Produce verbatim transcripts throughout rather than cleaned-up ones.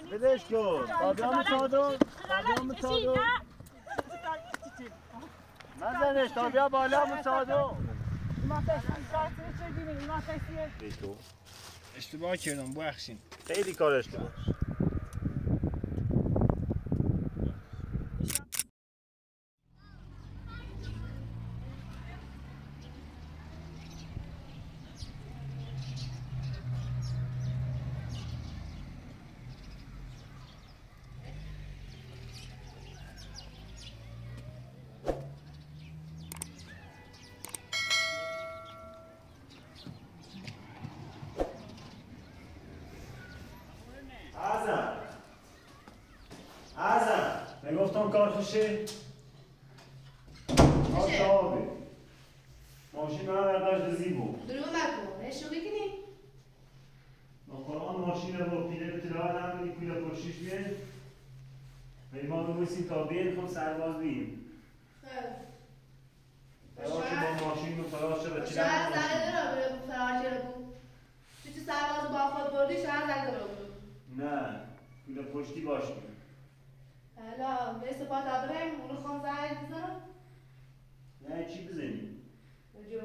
بدش کن تابیام صادق تابیام صادق نزنش تابیا بالا صادق اشتباه کردم ببخشید خیلی کار اشتباه میشه آشابه ماشین من برداشت زیبو درو مکن اشوقی کنی نخوران ماشین رو پیله به تلال هم بینی پیله پرشیش بیه و ایمان رو بایستیم تا بین خود سرباز بیم خیلی فراش با ماشین و فراش به چی شاید زنه داره بره بود فراش رو بود تو سرباز با خود بردی شاید زنه داره بود نه پیله پشتی باشیم حالا به سپاه بریم اونو خان زنگ بزنم نه چی بزنیم بجو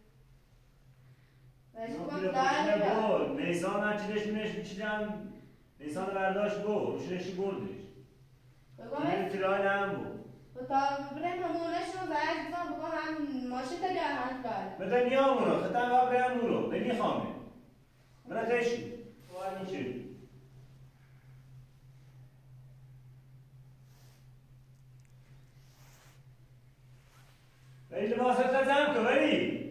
پیله پشتی بود نیسان هرچیدش منش میچیدم نیسان برداشت بود روشنشی بردش پیله تلال هم بود و تا بریم همونشون زنگ بزنم بگم هم ماشین تا گه هم بر بده میام رو خطا با بریم رو نمیخوامه برا تشی وای میشه ولی لباس رو تزم که ولی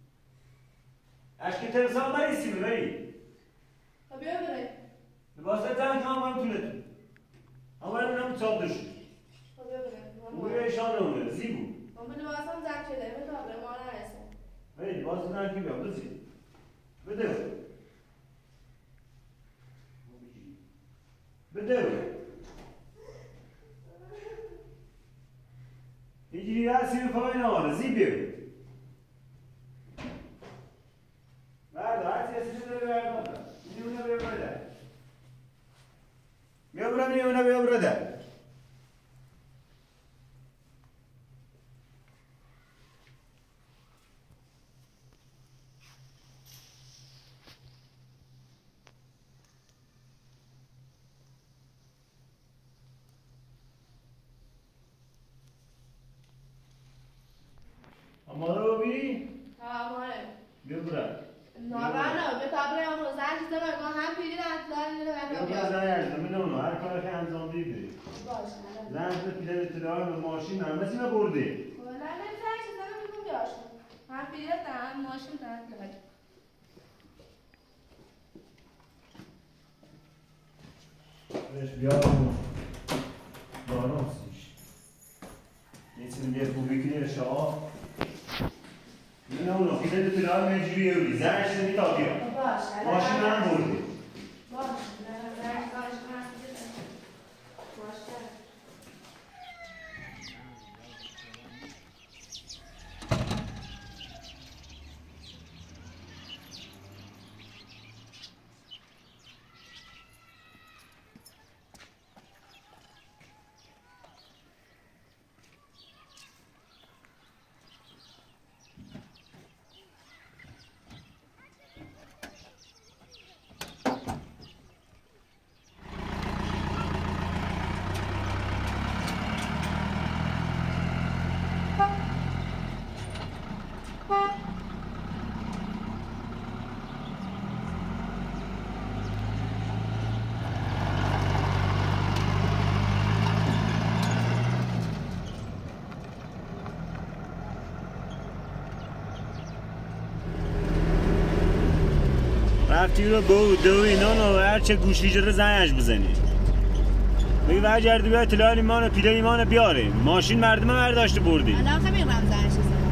اشکی ترسان بریسی ولی خب بیا بریم لباس رو تزم که هم طولتون اما این هم صاب داشت خب بیا بریم او ایشان رو زیبو اما لباسم زد شده به تا بریم آنه نرسیم ولی لباس رو تزم که بیام بزید بده بده یکی رسی به پایین آره زیبه برده هرچی اسیده داره برده میونه بیا برده بیا برده میونه بیا برده آماده رو ببینی؟ آماده بیا برد نابرنه به تابره هم رو زنج داره اگه هم پیلی رفتار میره بیا برد زنج داره میدونم هر کار که انجام دیده باشه زنج به پیله به تلال به ماشین هم مثل ما برده نه نمیتونی چیز داره میگم بیاشون هم پیلی هم ماشین طرف لگه بهش بیارم دارم سیش یه چیزی بیه خوبی کنی شاه این اونو پیله به تلال مجروی اولی زنج نمی تا بیا ماشین هم برده باشه زنج دارش من باشه رفتی رو بود دو اینا نو هرچه گوشی جره زنج بزنی بگی وجردی بیا اطلاع ایمان پیله ایمان بیاره ماشین مردم برداشته بردی الان خیلی میگم زنج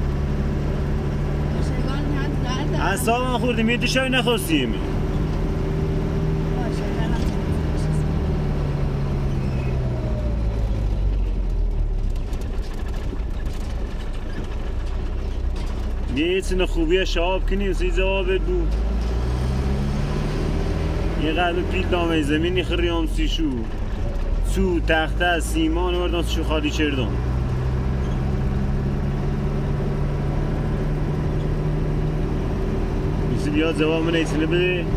بزنم اصلا من خوردیم یه دیشایی نخواستیم یه چیز خوبیه شاب کنی و سی جواب بود یه قلب پیل دامه زمینی خریام سیشو سو تخته سیمان وردان سیشو خالی چردم بیسی بیاد جواب من ایسینه بده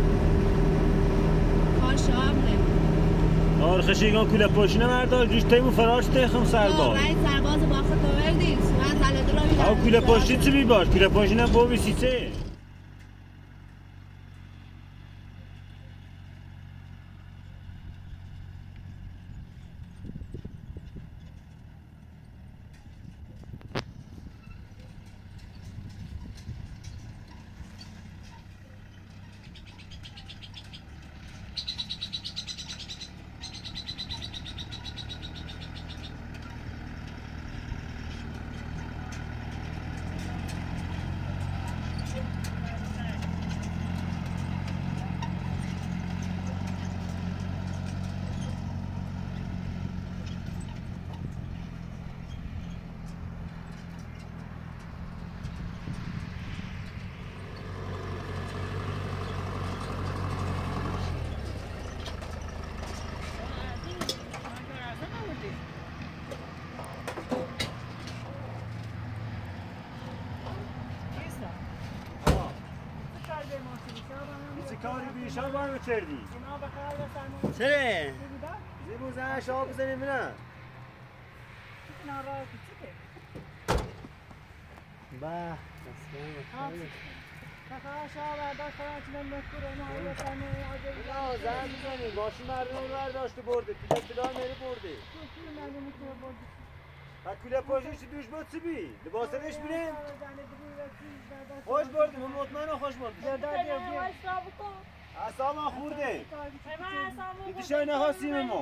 کاش آمده آره خشیگان کوله پاشینه مردار جوش تایمو فراش تیخم سرباز من سرباز با خود آوردی من زلده را بیدم او کوله پاشی چی بی باش کوله پاشینه با بی سیسه کاری بیشتر باید بچردی چه؟ زیبو زنه شاب بزنیم نه به نه زن بزنیم ماشین مردم رو برداشته برده پیده پیده میره برده و کوله پاشش دوش بود چی بی؟ لباسنش بینیم؟ خوش بردیم من مطمئنم خوش بردیم اصلا ما خورده دیدی شای نخواستیم ما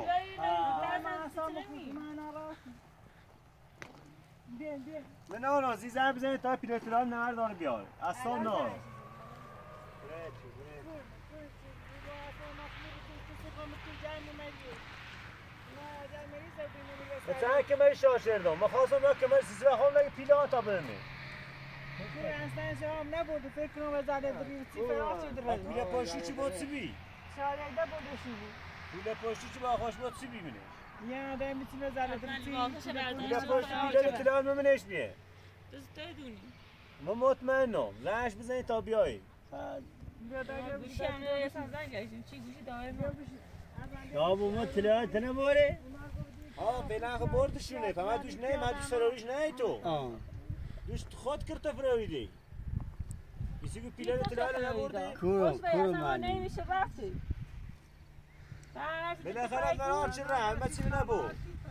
من نه نازی زن بزنید تا پیلتران نهر داره بیاره اصلا نه مثلا که من شاشردم من خواستم را که من سیزه خواهم لگه پیله ها تا برمه اصلا شام نبود فکر کنم از زده داری سی فراشی داره پیله پاشی چی بود سی بی؟ شاید یک ده بودشی بود پیله پاشی چی با خوش بود سی بی منه یه آدم میتونه زده داری پیله پاشی پیله تلان ممنش بیه من مطمئنم زنش بزنید تا بیایی یا با ما تلان تنه باره؟ آه فعلا خب بردشونه فهمت دوش نه من دوش سراریش نه تو دوش خود کرد تا فراویدی کسی که پیله تلان نبرده کورو کورو مالی نمیشه رفتی بالاخره قرار چه ره همه چی نبود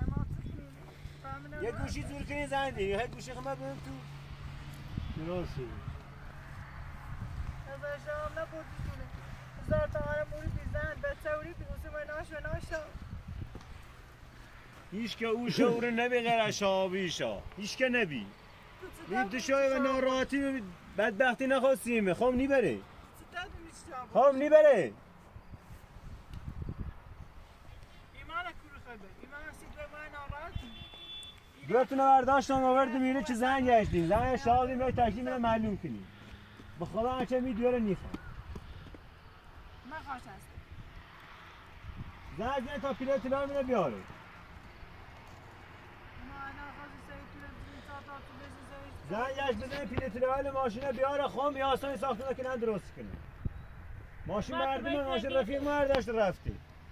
یک گوشی زور کنی زنده یک گوشی خمه برم تو درستی از شام نبردشونه زار تا آره موری بیزن بچه اوری بیوسی مناش و ناشا هیچ که او شعور نبی غیر از شابیشا هیچ که نبی میده شای و ناراحتی بدبختی نخواستیمه خوام نیبره خوام نیبره ایمان کور خده ایمان سید به من ناراحتی دوتون برداشتم آوردم اینه چه زن گشتیم زن شادیم یا تکلیف رو معلوم کنیم به خدا هرچه میدیاره نیخوام من خوش هستم زن زن تا پیله تلار میره بیاره زن گشت بزنه پیله تلار ماشینه بیاره خوام یا آسانی ساخته که نه درست کنه ماشین مردمه ماشین رفیق مرداشت رفته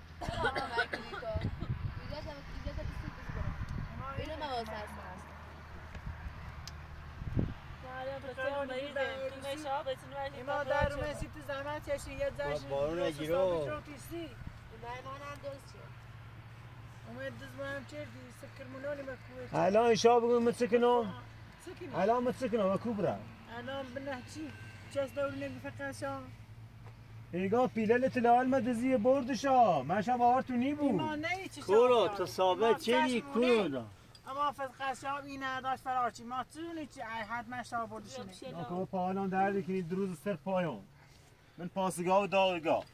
ایما در رومه سیت زحمت چشی یه زشی بارون نگیرو امید دز بایم چردی سکر منانی مکوه الان شاب بگو متسکنم سکنی الان متسکنم و کوبرم الان بنه چی؟ چست دوری نگی فقط شام ایگاه پیله تلال مدزی بردشا من شب آور تو نی بود ایما نه چی کورو تو ثابت چی کورو دا اما فقط شام این نداشت فرارچی ما چونی چی ای حد من شام بردشونه آقا پاهلان درده کنی دروز سر پایان من پاسگاه و داغگاه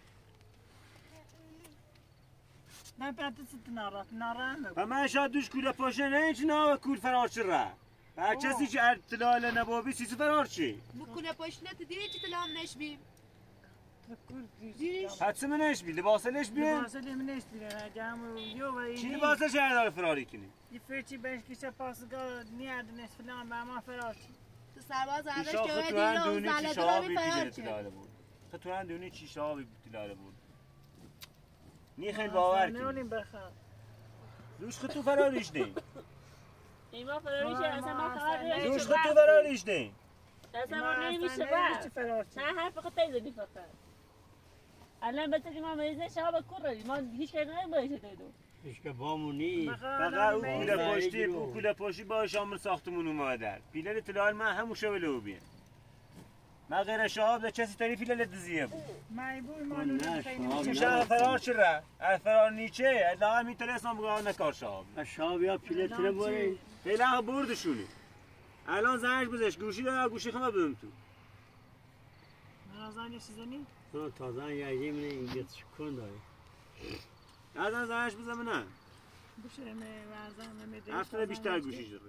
من پنت ست نارا نارا و من شاید دوش کوله پاشه نه اینچ نه کول فرارچی را هر کسی که ارتلال نبابی سیسی فرارچی بکونه پاشنه تو دیگه چی تلام نشبیم دیریش حدس منش بی لباسلش بی لباس لیمنش بیرن جامو یو و چی لباسش داره فراری کنی یه فرچی بهش کشه پاسگاه نیادنش فلان به ما فرار چی تو سرباز چی ازش شاه جوه تو دیره هم و دونی چی زنه شاه درامی بی فرار تیلاره چه تلاله بود تو هم دونی چی شاه بی تلاله بود نی خیلی باور کنی نولیم بخواه دوش خود تو فراریش نی ایما فراریشه اصلا ما خبر دوش خود تو فراریش نی اصلا ما نمیشه چی بعد فرار چی نه حرف خود تیزدی فقط الان بسید ما مریضه شاب کردیم ما هیچ کاری نمیشه دیدو اشکا بامونی فقط اون کوله پشتی اون کوله پشتی با شامل ساختمون اومدن پیلر تلال من همون شولو بیه ما غیر شهاب ده کسی تانی پیلر دزیه بود مایبوی ما نه، شهاب چی نه. شهاب فرار چرا فرار نیچه ادعا می تلسم بگاه نکار شهاب شاب یا پیلتره باره فعلا بردشونی الان زنش بزش گوشی داره گوشی خمه بدم تو نازانی چیزانی نه تازه یه منه اینگه چکن داره ازن زنش بزم نه بشه می ورزم می دیش هفته بیشتر گوشی داره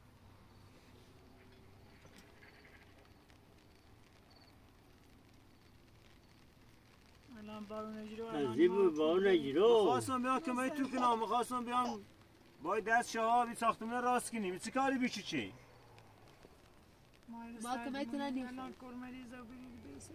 الان بارون اجرو از زیبو با اون نگیرو خواستم بیان که من تو کنام خواستم بیان باید دست شهابی ساختمون راست کنیم چی کاری بیشی چی؟ ما که میتونن نیم الان کرمری زبری بیسی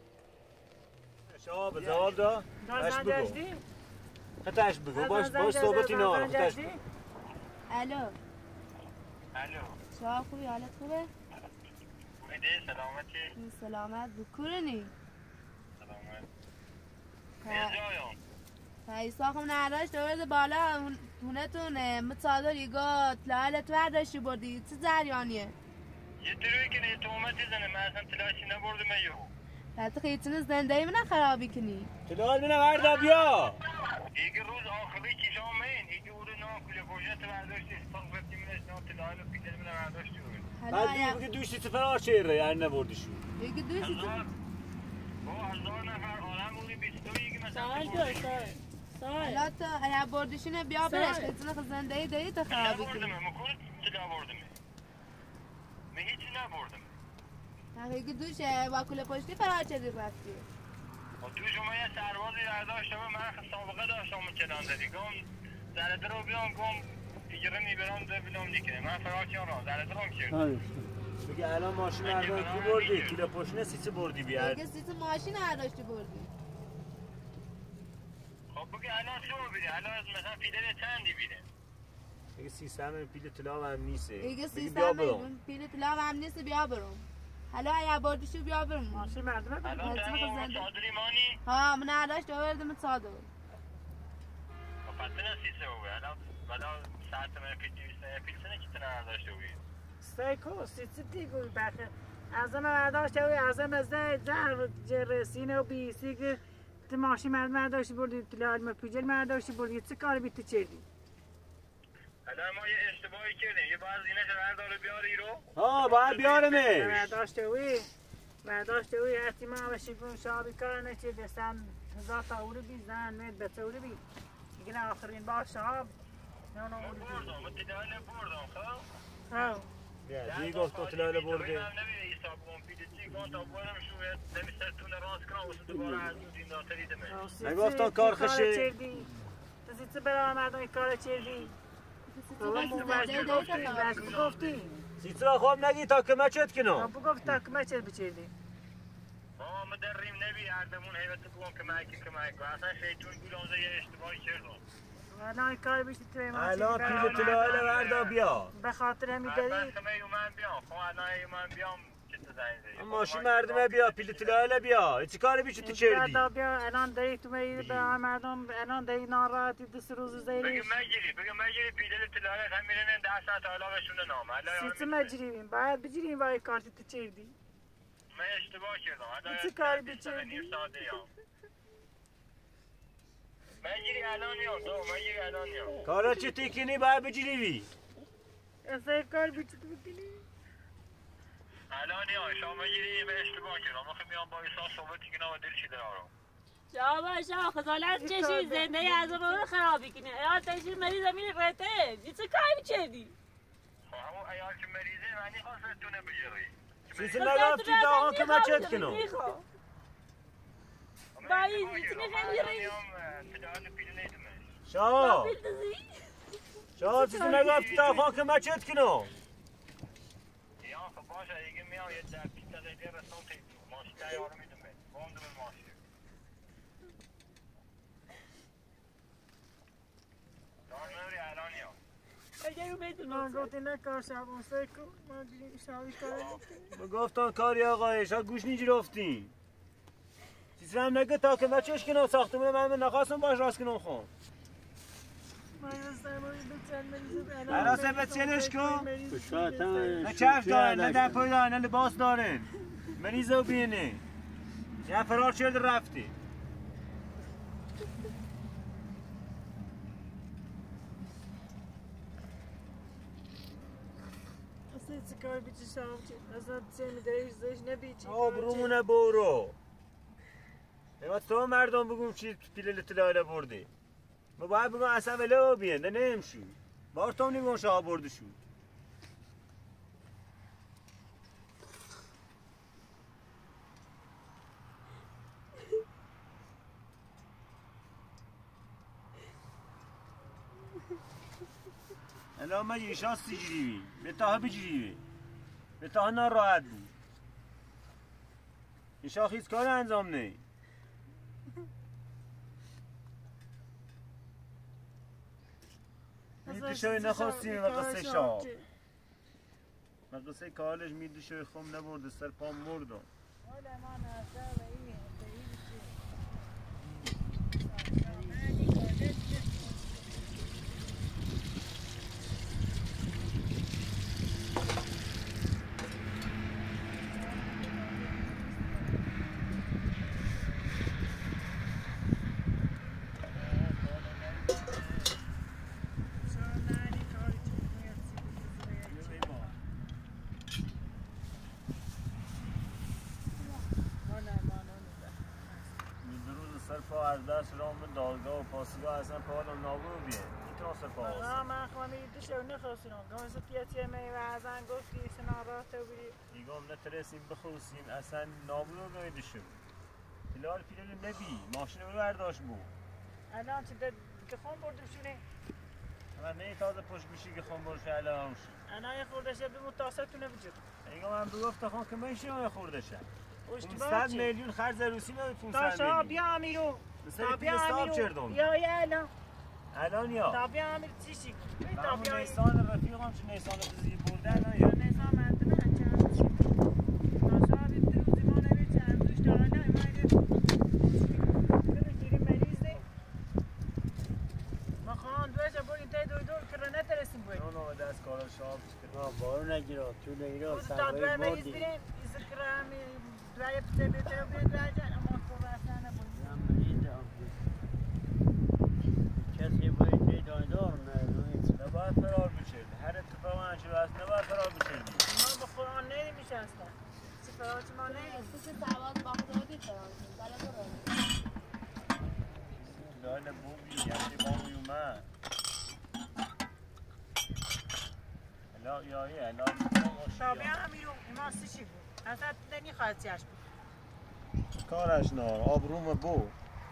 شهاب جواب دا؟ دار اش بگو زنجشتی خطاش بگو باش باش صحبتی نه خطاش بگو الو الو شما خوبی حالت خوبه؟ خوبیده سلامتی سلامت بکورنی سلامت ها. ازایم فایساخم نداشت دوید بالا تونتون متصادر یگاه تلالت برداشتی بردی چه جریانیه؟ یه طوری که نه تومتی زنه من اصلا تلاشی نبردم ایو حتی خیتون زنده ای منه خرابی کنی تلال منه وردا بیا دیگه روز آخری کشام این دیگه او رو نام کلی پروژت برداشتی استاق ببتی منش نام تلال و پیتر منه برداشتی بود حالا بعد ایا دیگه دوشتی سفر چهره یعنی نبردیشون یکی دوستی تو هزار با هزار نفر آدم بودی بیستویی که مثلا سوال جو سوال سوال حالا تو ایا بردشونه بیا برش خیتون زنده ای داری تو خرابی کنی نبردم مکور تلا بردم من هیچی نبردم یکی دوشه با کل پشتی فرار چدی رفتی و تو شما یه سربازی برداشته و من سابقه داشتم چنان زدی گم زرده رو بیام گم دیگه میبرم ده بیلوم دیگه من فرار کردم زرده رو کرد بگه الان ماشین مردم کو بردی کیلو پشنه سیسی بردی بیاد دیگه سیت ماشین نداشتی بردی خب بگه الان چه بیده الان مثلا پیلر چندی بیده بگه سی همه پیل طلا هم نیسته دیگه بگه سی بیا سم برم پیل طلا هم نیست بیا برم حالا ایا بردشو بیا برم ماشین مردم الان حتما تنها خزنده. صادری مانی ها من نداشت آوردم صادق و پس نه سیسه بوده الان ولی ساعت من پیل دویسته پیل سنه که تنها نداشته بوده سایکو سیتی دیگو بخه ازم برداشته و ازم از زر جرسینه و بیسی که تو ماشین مرد مرداشتی بردی تلال ما پیجل مرداشتی بردی چه کار بیتی چردی الان ما یه اشتباهی کردیم یه باز اینه برداره بیاری رو ها باید بیارمش برداشته وی برداشته وی هرچی ما بشی کن شابی کار نچه دستن هزار تا اولی بی زن مید بچه اولی بی دیگه آخرین بار شاب نه نه من اولی بی بردم من تلال بردم خب ها بیا دیگه گفت تو تلال برده من نمیده حساب کنم پیل چی گفت تا برم شو نمیشه تونه راست کنم و دوباره از اون دین داتری دمه من گفتم کار خشه. چردی تو زیت برای مردم این کار چردی بابا مباشر گفتی بس گفتی سیترا خواب نگی تا که مچت کنم بابا گفت تا که مچت بچردی بابا ما در ریم نبی اردمون حیبت بگم که مایکی که مایک اصلا شیطون گولانزه یه اشتباهی کردم الان کار بیشتر توی ما الان پیل طلا وردا بیا به خاطر همی من داری که من بیام خب الان من بیام چه تو زنگ زدی ماشین مردمه بیا پیل طلا بیا چی کاری بیشی تو چردی دا بیا الان داری تو می به مردم الان داری ناراحتی دست روز بگه زیریش مجری بگه مجری پیدل طلایت هم میرن ده ساعت حالا بهشون نام الان سیت مجریبیم باید بجریم وای کارتی تو چردی من اشتباه کردم الان چه کاری بچردی؟ نیم ساعته یا مجری الان یا دو مجری الان یا کارا چی تیکنی باید بجریوی اصلا کار بیچت بکنی الان یا شما مجری به اشتباه کردم من میام با ایسان صحبتی که نام دل شده آرام شما شما خزالت چشی زنده از اون خرابی کنی یا تشی مریض میری رته چه کاری میچردی خب همون ایال که مریضه معنی خواستتونه بجری سیسی نگفتی تا آقا که مچت کنم با این چیزی خیلی ریز شاه بیلدزی شاه چیزی نگفت تا خاک ما چت کنو یا خب باشه دیگه میام یه در پیت دقیقه رسان که ماشی تیار میدم بام دم ماشی دار میوری الان یا اگه رو بدون من گفتی نکار شبان سکو من دیگه شبی کار گفتن کاری آقای شاه گوش نیجرفتین چیزی هم نگه تا که ما چش کنو ساختمون من نخواستم باش راست کنم خون من رستم رو بچن مریض الان سبت چلش کن شاید هم نه کف دارن نه دپای دارن نه لباس دارن مریض و بینه یه فرار چرد رفتی اصلا چه کار بیچی شام چی اصلا چه میدهیش زش نبیچی آبرومونه برو نمات تو مردم بگم چی پیل لطلایل بردی ما باید بگم اصلا وله بین ده نمیشو بار تو نگم شاه برده شو الان ما یه شانس تجریبی به تاه بجریبی به تاه ناراحت بود این شاه هیچ کار انجام نه میدی شوی نخواستیم و قصه شاه و قصه کارش میدی شوی خم نبرده سر پام مردم از دست رام دادگاه و پاسگاه اصلا پاهالم نابود بیه میتونم سر پا هست نه من خواهی میدی شو نخواستیم گم سپیتی می وزن گفتی سنا را تو بری دیگم نترسیم بخوصیم اصلا نابود گایده شد پلال پیلال نبی ماشین رو برداشت بود الان چه داد که خون بردم شونه من نه تازه پشت میشی که خون برش الان شد الان یه خوردشه به متاسطونه بجد دیگه من بگفت خون که من شما خوردشه اشتباه پانصد چی؟ میلیون خرج روسی نه پانصد تاشا میلیون بیا امیرو سر پیل استاب چردم یا یا الان الان یا تا بیا امیر چی شی تا تا بیا نیسان رفیقم چه نیسان بزی بردن نه یا نظام مردم چند چی تاشا بی درو زمان بی چند دوش تا الان ایمایده کنه گیری مریضه ما خواهان دوشه بودی تای دوی دور کرده نترسیم باید نه نه دست کارا شاب نه بارو نگیره تو نگیره خود تا سربایی دوی مریض بردی بریم ایزه کرامی دوی پته بیتر بید راجع اما خوب اصلا نبود کسی باید دیداندار نه نباید فرار بشه هر اتفاق انچه هست نباید فرار بشه ما به قرآن نمیشه اصلا چه فرار چه ما نمیشه تو که سواد باختادی فرار بله برو لاله بومی یعنی بامی اومد الا یایی الا تا بیا امیرو ایما سی چی بود اصلا دنی خواهد چیش بود کارش نار آبروم بو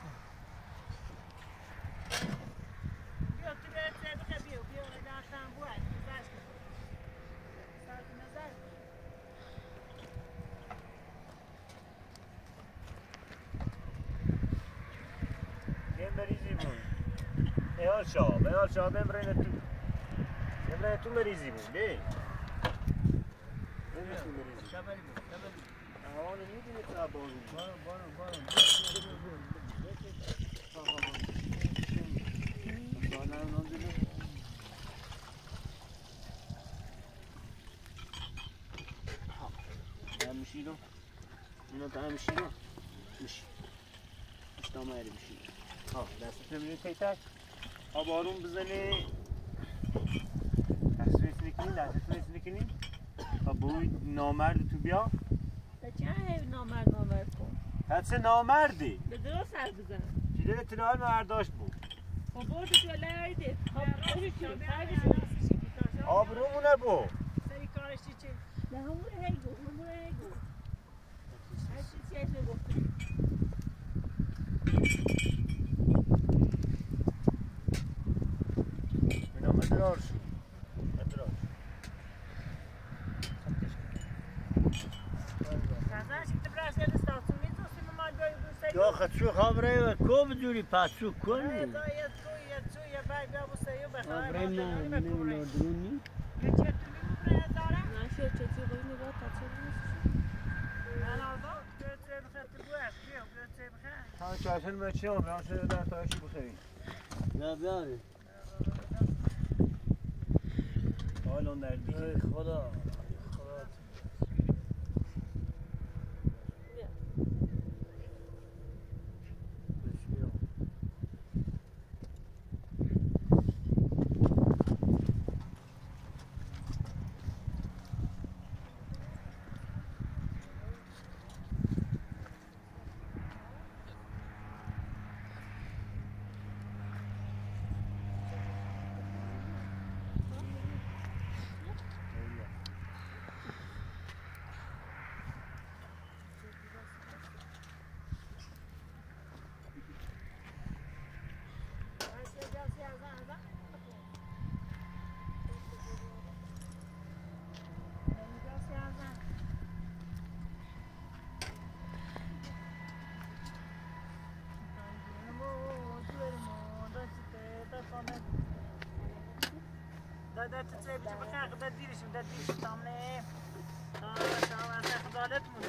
بیا تو بیا تو بیا بیا بیا داشتم بود گذشت سر نظر بیم بریزی بود ایال شاب ایال شاب بمرین تو بمرین تو مریزی بود بی بمرین تو مریزی شبری بود شبری آوانه میدونی که بارو بارو بارو بارو همشیدم اینا تا همشیدم میشه اشتام هری میشید ها دستت نمیدونی که تک آب آروم بزنی دست ریس نکنی دستت ریس نکنی و بوی نامرد تو بیا تا چه هی نامرد نامرد کن حدث نامردی به درست سر بزن جلوی اطلاعات مرداشت بود خب برد تو لایده خب خوشی چی سر آبرومونه بو سری کارش چی چی نه همون هی گو همون هی گو هر چی چیش نگفتی اینا مدرار شو مدرار یا خطشو خبره و کو بدونی پسو کنی خبره نه نمیدونی درونی نشه چطی قوی نگاه تا چه ها چاشن بچه هم بیان شده در تایشی بخیری نه بیاری حالون در دیگه ای خدا ده تتسيب بخاخ ده ديرش ده ديرش تامنه اه شاو اسا خدالت مودا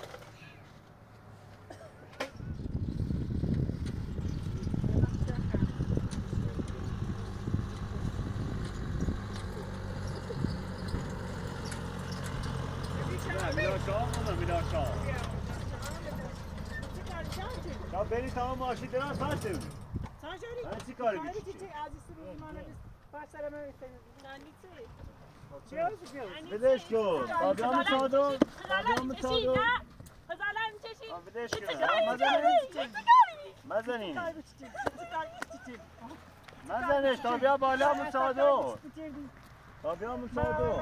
تا بری تمام ماشی درست هستیم سانجاری من چی کاری کاری می‌کنی؟ چی عزیز رو ایمان است باش سر من نانی چی بدش کن بابام صادق بابام صادق خزالت چشی بدش چه کن کاری مزنی چه مزنی مزنش تا بیا بالا مصادق تا بیا مصادق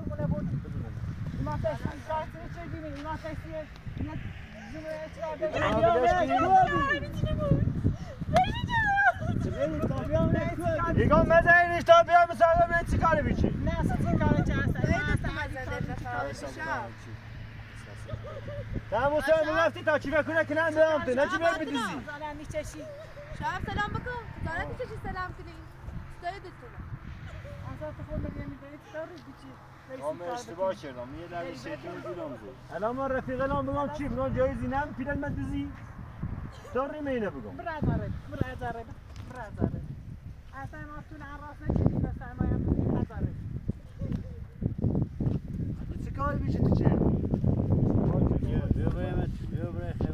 ما تاسی ساعتی چه دیمی ما تاسی یک جمعه چرا دیگه مزنیش تا بیا مصادق ببین چی کاری می‌کنی نه اصلا چه کاری چه هست تا موسا می‌رفتی تا چی بکنه کنن بیام تو نه چی بیام بدیزی زالن میچشی شاید سلام بکن زاره میشه سلام کنی استاید تو اصلا تو خود میگی میگی تو رو بیچی من اشتباه کردم یه در شیطون گولم زد الان ما رفیق الان بگم چی بگم جایزی نم پیرن من دیزی داری مینه بگم برادره برادره برادره اصلا ما تو عراس نچیدیم به سرمایم برادره چه کاری میشه تو چه بیا بریم بیا بریم خیلی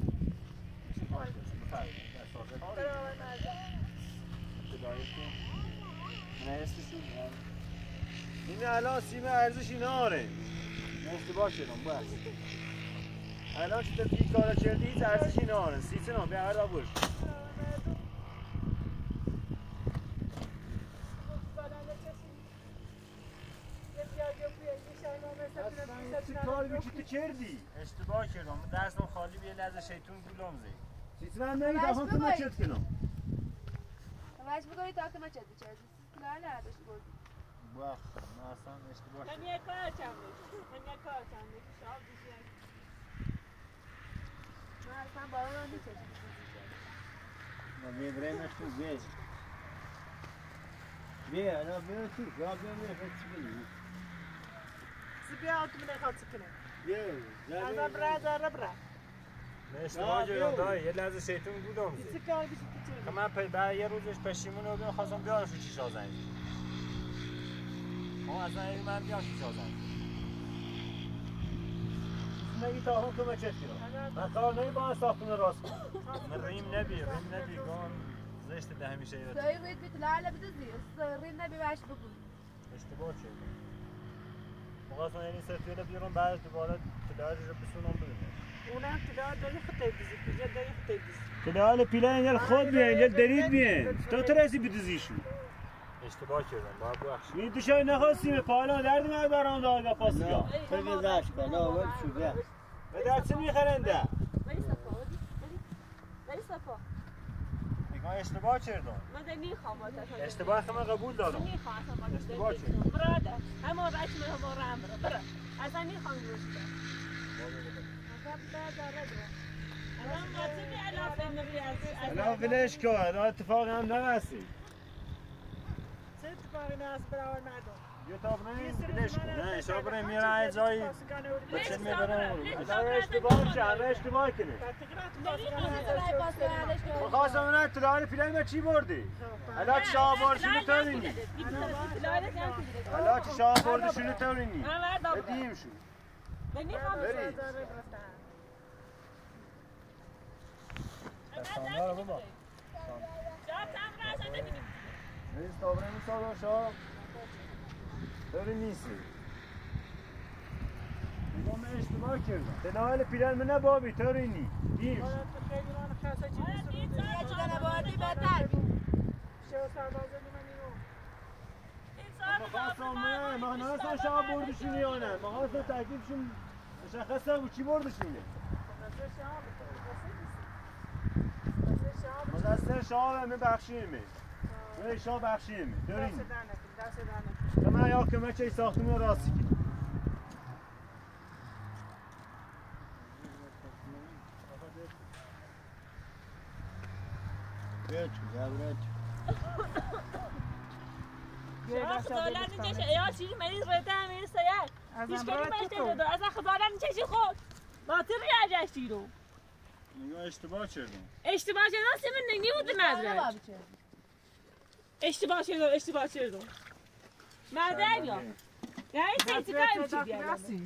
این الان سیم ارزش اینا آره اشتباه کردم بس الان چطور که این کارا کردی هیچ ارزش اینا آره سیتن ها به هر را برش چه کاری میشه تو کردی؟ اشتباه کردم دستم خالی به یه لحظه شیطون گولم زد چیز من نمی دفعه تو من چت کنم واش بگویی تا که ما چه دیگه نه نه نداشت بود باخ من اصلا اشتباه من یک کار چند من یک کار چند شاب دیگه من اصلا باور نمیشه ما بیبریمش تو بیش بیا الان بیا تو بیا بیا بیا چی کنی بیا تو من خاطر کنم بیا اصلا برادره برا اشتباه کردم دایی یه لحظه شیطون گولم زد چه کار بیشتر که من پی بعد یه روزش پشیمون رو بیام خواستم بیارم شو چیش آزنگ ما اصلا این من بیام چیش آزنگ نگی تا هم تو مچت کنم من کار نمی با ساختون راست کنم من ریم نبی ریم نبی گان زشت ده همیشه ایرد دایی رید بیت لاله بدزی رید نبی باش بگو اشتباه شد مقاصد یعنی سرتیولا بیارم بعد دوباره تداری رو بسونم ببینم اونم تدار داری خطه بیزی پیجه داری خطه بیزی تدال پیلان اینجا خود بیان اینجا درید بیان تو ترسی بدزیشون اشتباه کردم باید بخش این دوشای نخواستیم پالا درد من برام داد با پاسیا خیلی داشت کلا اول شو بیا به درد چه میخرنده ولی صفا ولی ولی صفا نگاه اشتباه کردم. من نمیخوام واسه اشتباه خودم قبول دادم. نمیخوام اصلا اشتباه کردم. برادر همون رش من همون رام برا اصلا نمیخوام روش الان ولش کن. الان اتفاقی هم نرسید. چه اتفاقی نرسید برای مردم؟ یه تاب نه ولش کن. نه اشتباه برای میرن جایی بچه میبرن. الان اشتباه چه؟ الان اشتباه کنه. خواستم اون تو داره پیلن ما چی بردی؟ الان چه شاه بردشونو تورینی؟ الان چه شاه بردشونو تورینی؟ بدیم شو. برید. سامدار بابا. جواب تام راست نمیدونم. نیست تابره میسازم شاه. داری نیستی. میگم من اشتباه کردم. تنهایل پیرن من نبابی تورینی. دیم شو. یه چیکار نباردی بهتر خواستم من من ناستم شاه بردشونی یا نه. من خواستم تکلیفشون مشخص نبود چی بردشونه. مدرسه شاه همه بخشیمه. ولی شاه بخشیمه. دارین. من یا که من چه ساختمون راستی کنم. بیاید بیاید. شما خزالان نچشه یا چیزی مریض رده همین سیاد هیچ کنی مشته دادو از خزالان نچشی خود باطر ریاجشتی رو نگاه اشتباه کردم. اشتباه کردم سیمن نمیود مدرج اشتباه کردم اشتباه کردم مدرج یا نه این سیتی کاری چی بیادم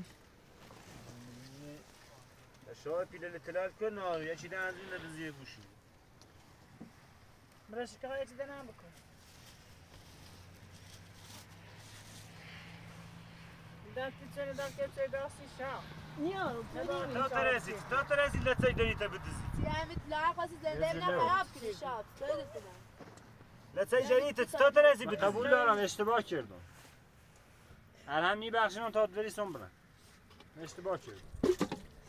شاه پیلل اطلاعات کن آره یه چیده از این نبزیه گوشی برای شکار یه چیده نم بکن دستی چه نداشته چه دستی شام نیا تا ترسید تا ترسید لطفی داری تا بدزید یه همین لاغ خواست زنده بنا خراب کنی شاب لطفی جانی تا ترسید بدزید قبول دارم اشتباه کردم هر هم میبخشنم تا بری سم برن اشتباه کردم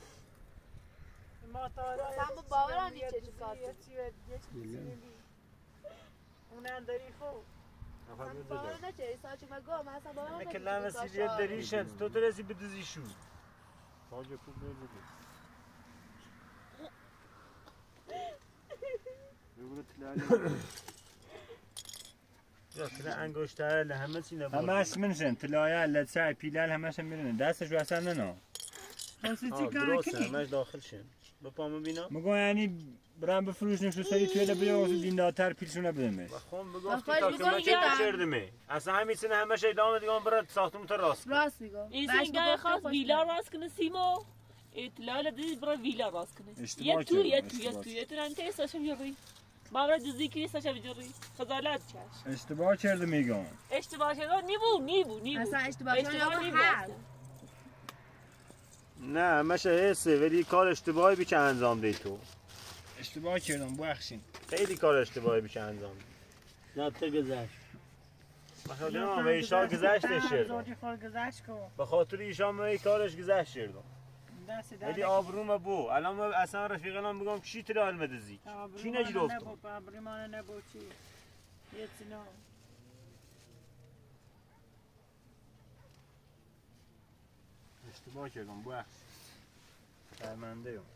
ما تا هم باورم نیست چه کار اونم داری خوب باور نچه ساچ ما گو ما اصلا باور نمیشه کلام سیریت دریشت تو ترسی بدزی شو ساجه خوب نمیده بگو تلالی یا کلا انگشتر له همه چی نبود همش منشن تلایا لسه پیلال همش میرن دستش واسه نه خاصی چی کار درسته کنی همش داخل شن بپام ببینم مگو یعنی برام بفروشن شو سری توی لبیا واسه دیندارتر پیشونه بدمش خون بگفتی تا که ما چه کردمه اصلا همین سن همه شی دام دیگه برات ساختمون تو راست راست میگم این سنگای خاص ویلا راست کنه سیمو اطلاع دیدی برای ویلا راست کنه اشتباه یه تو یه کردم، تو یه اشتباه تو یه تو انت استاشم جوری ما برای جزئی کی استاشم جوری خجالت کش اشتباه کرده میگم اشتباه شده نیبو نیبو نیبو اصلا اشتباه شده یا نیبو هر نه مشه حسه ولی کار اشتباهی بی که انجام دی تو اشتباه کردم ببخشید خیلی کار اشتباهی بی که انجام دی نه تا گذشت مثلا به ایشان گذشته شد زودی خور گذشت کو به خاطر ایشان به کارش گذشت شد دست ولی آبروم بو الان ما اصلا رفیقانم میگم کی تو حال مدزی کی نجرفت آبرومان نبو چی یه چینا اشتباه کردم بخش شرمنده ام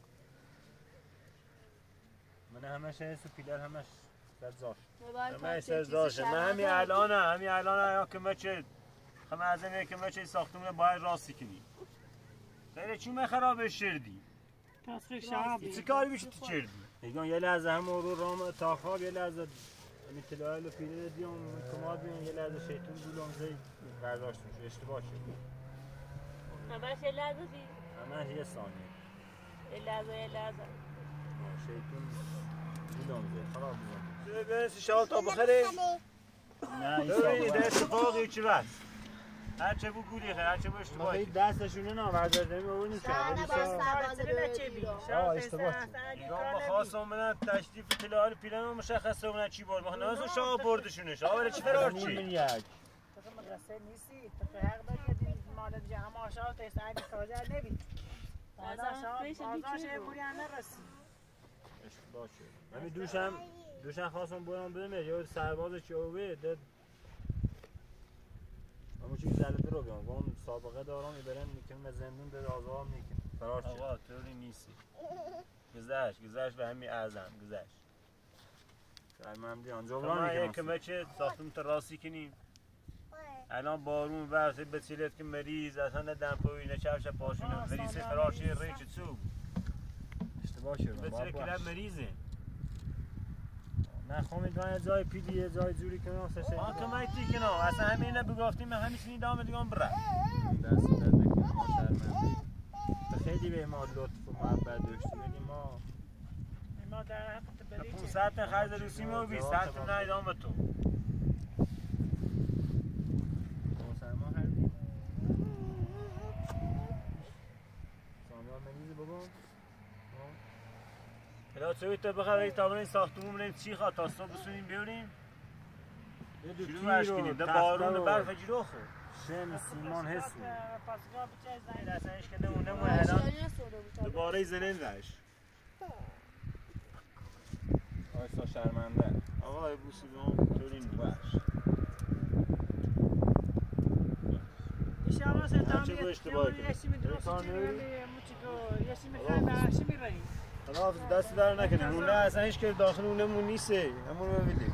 من همش حس پیلر همش سرزاش همش سرزاش من همین الان همین الان یا که ما چه همه از اینه که ما چه ساختمون باید راستی کنی خیلی چی من خرابش کردی تصفیه شعب چه کاری میشه تو کردی میگم یه لحظه هم رو رام تا خواب یه لحظه این تلایل پیلر دیام کماد بیان یه لحظه شیطون دولم زی برداشت میشه اشتباه شد همش یه لحظه بی همه یه ثانیه یه لحظه یه لحظه شیطون دولم زی خراب بزن بنس شال تا بخره نه این اتفاقی چی بس هر چه بو گولی هر چه بو اشتباهی دستشونه نه برداشت نمیونی که آه اشتباه ما خواستم من تشریف تلال پیلم مشخصه اون چی برد ما نه شاه بردشونه شاه ولی چی فرار چی من یک مدرسه نیستی تو حق داری مال جمع آشات است اگه تازه نبی آزاش آزاش پوری نرسی اشتباه شد. همین دوشم دوشم خواستم برام بده یا سرباز چوبه داد. اما چیزی زلده رو بیام. وام سابقه دارم میبرن میکنم از زندون داد آزار میکنم. فرار شد. آقا طوری نیستی. گذشت گذشت و همین اعظم گذشت. شرمنده آنجا ما برام یک کمچه ساختم تا راستی کنیم. الان بارون برسه به سیلت که مریض اصلا دمپوی نچرش پاشونه مریض فراشی ریچ تو. اشتباه شد. به سیلت که مریضه. نه خب میدونم جای پیدی جای جوری کنم سه ما کمایتی کنم اصلا همین نبگفتیم من همیشه دام دیگه بره. دست درد نکنه ما شرمنده. خیلی به ما لطف و محبت داشتی ولی ما ما در حق بری پونصد تا خرج روسی ما بیست تا نه ادامه تو. سرما هردی سامیان منیزه بگم الان چوی تو بخواه تا برین ساختمون بریم چی خواه تا صبح بسونیم بیوریم یه دو شروع برش کنیم ده بارون برف جیرو خو شم سیمان حسو پاسگاه بچه زنی اصلا ایش که نمونه مو الان دوباره زنین رش آیسا شرمنده آقا بوسی بام طوری نیست شما ستامی چه باش تو باید یشی میدرسی چیه موچیکو یشی میخوای برشی میرهی حالا دست در نکنه مونه اصلا هیچ که داخل اونمون نیسته همون رو ببینید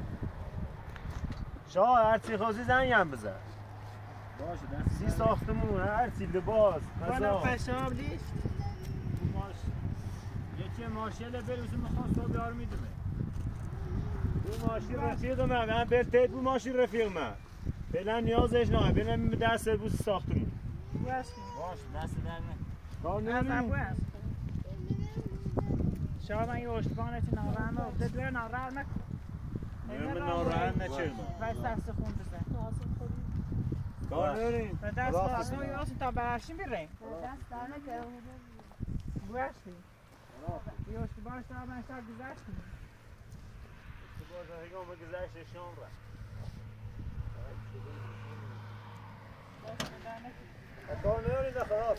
شاه هرچی خواستی زنگ هم بزن باشه دست سی ساختمون هرچی لباس والا غذا پشام لیست ماش یکی ماشیل بروز میخوام صبح یار میدونه بو ماشین رفیق من من برتید بو ماشین رفیق من فعلا نیازش نه ببینم دست بوس ساختمون باش باش دست در نه کار از نمی‌کنی ابو است شما من یه اشتبانتی نارم و بدور نارم نکن من ناراحت نشدم باید دست خون بزن کار نمی‌کنی و دست خواهد یاسون تا برشی میرهیم دست در نکرم باشی یه اشتبانش تا من شب گذشتیم باشه هنگام گذشت شام را کار نمی‌کنی ده خراب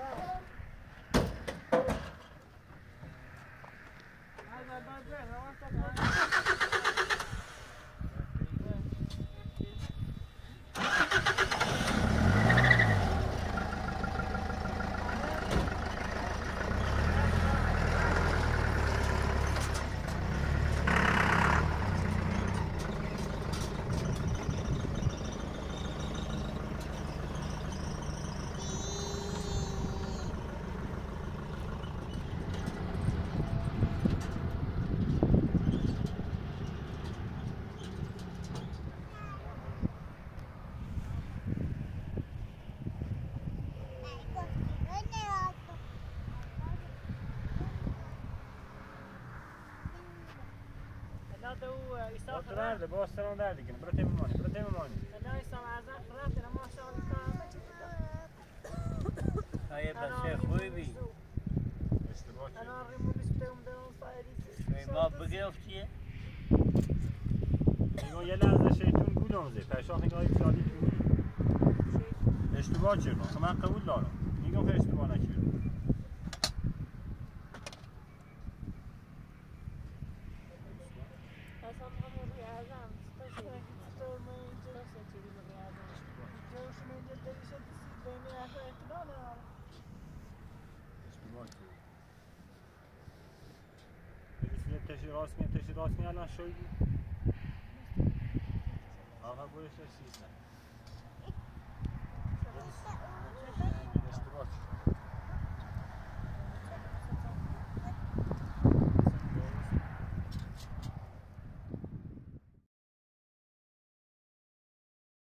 در ده باز سران در دیگه برو تیم مانی برو تیم مانی نه ایسا مرزن خراب دیرم ما شغلی کارم های بچه خوبی بی اشتباه کرد الان ریمو بیسته اون دارم فایری ما بگرفتیه نگاه یه لحظه شیطون گولانزه پشاخ نگاهی پیالی پیونی اشتباه کردم خب من قبول دارم نگاه که اشتباه نکردم تشی راست کنی تشی راست کنی الان شویدی آقا بورش سیزده اشتباه